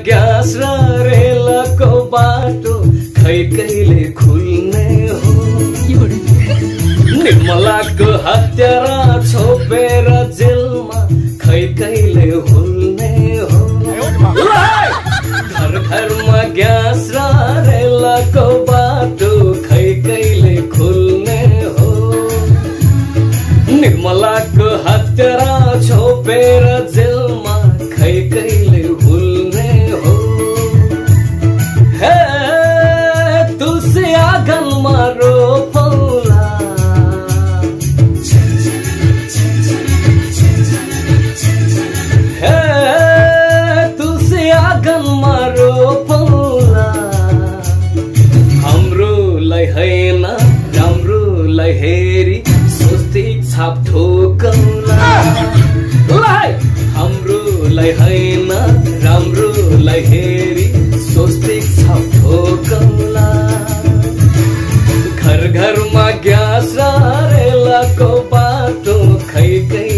gas र रेलको बाटो खै कहिले खुल्ने हो निर्मलाको हत्यारा छोपेर जेलमा खै कहिले हुल्ने हो घर घरमा ग्यास र रेलको बाटो खै कहिले खुल्ने हो निर्मलाको हत्यारा छोपेर जेलमा खै कहिले हुल्ने हो हे तुलसी आँगनमा रोपौला हे तुलसी आँगनमा रोपौला हाम्रोलाई हैन राम्रोलाई हेरी स्वस्तिक छाप ठोकौला हाम्रोलाई हैन राम्रोलाई हेरी स्वस्तिक छाप ठोकौला घर घरमा ग्यास र रेलको बाटो खै